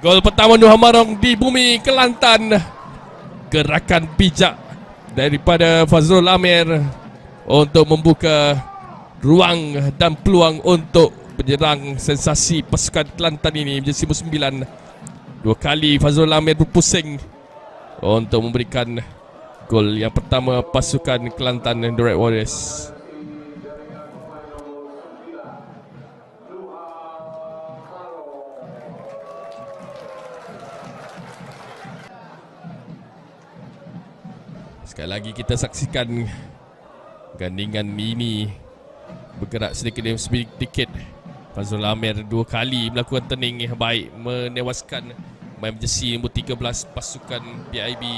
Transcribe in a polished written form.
Gol pertama Nur Hamarong di bumi Kelantan. Gerakan bijak daripada Fazrul Amir untuk membuka ruang dan peluang untuk penyerang sensasi pasukan Kelantan ini, jersey 9. Dua kali Fazrul Amir berpusing untuk memberikan gol yang pertama pasukan Kelantan The Red Warriors. Sekali lagi kita saksikan gandingan ini bergerak sedikit demi sedikit. Fazrul Amir dua kali melakukan turning yang baik, menewaskan main jersey nombor 13 pasukan PIB.